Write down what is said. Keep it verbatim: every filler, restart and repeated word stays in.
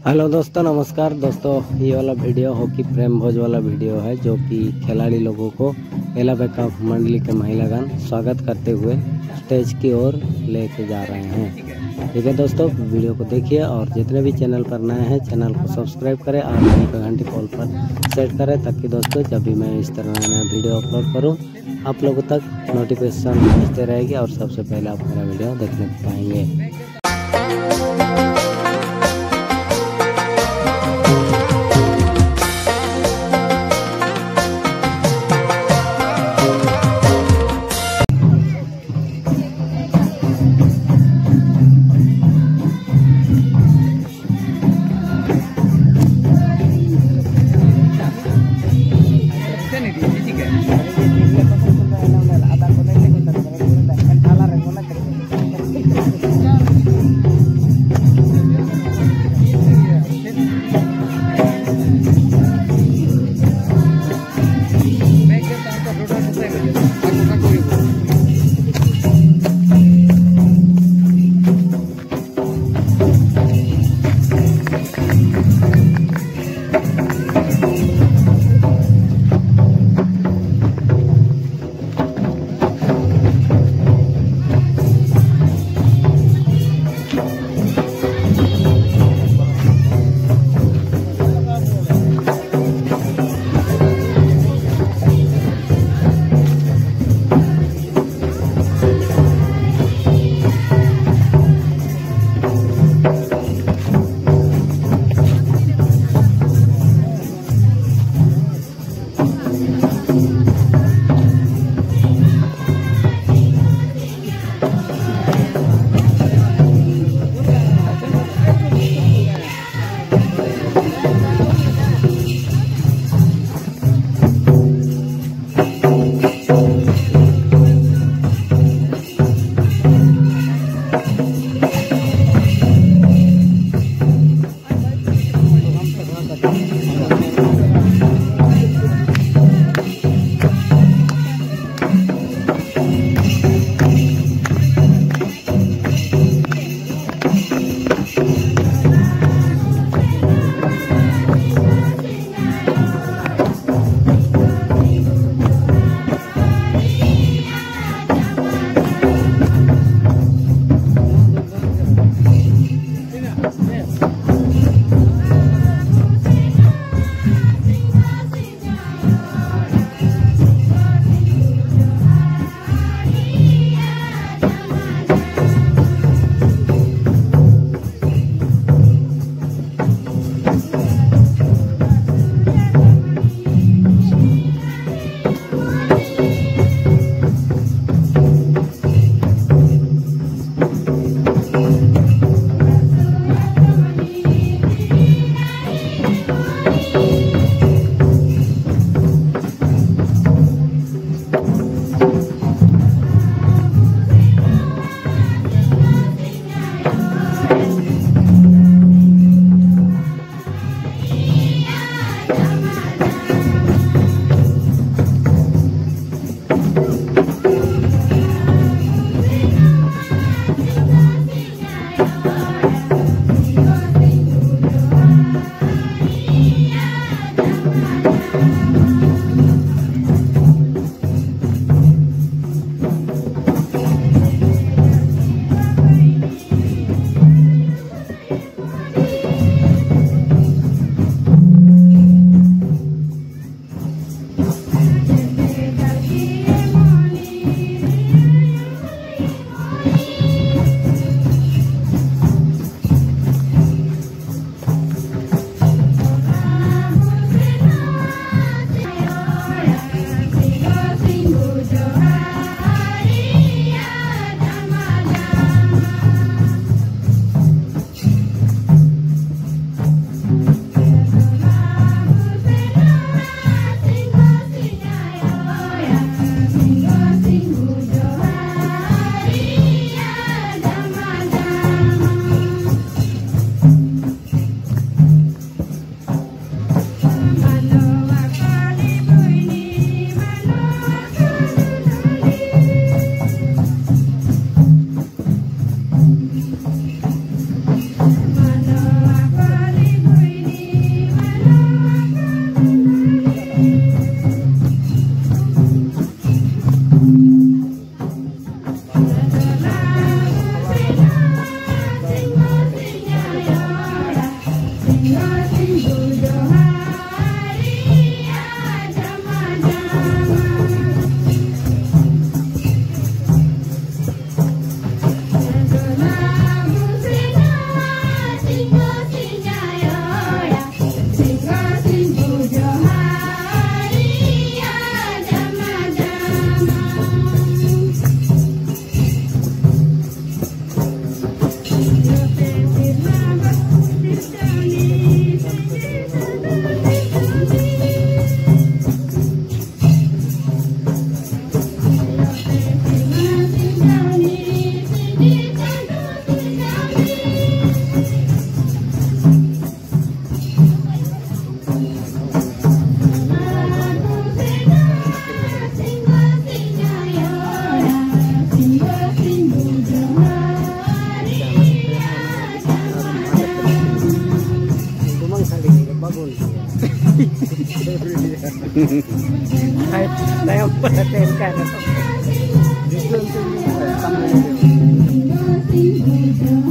Hello दोस्तों, नमस्कार दोस्तों। ये वाला वीडियो हॉकी प्रेम भोज वाला वीडियो है जो कि खिलाड़ी लोगों को एला बेका मंडली के महिलागण स्वागत करते हुए स्टेज की ओर लेके जा रहे हैं। ठीक है दोस्तों, वीडियो को देखिए और जितने भी चैनल पर नए हैं चैनल को सब्सक्राइब करें और घंटी पे घंटी कॉल पर सेट करें ताकि दोस्तों जब भी मैं इस तरह नया वीडियो अपलोड करूँ आप लोगों तक नोटिफिकेशन पहुँचते रहेगी और सबसे पहले आप मेरा वीडियो देखने पाएंगे। Saya saya perhatikan. Justru untuk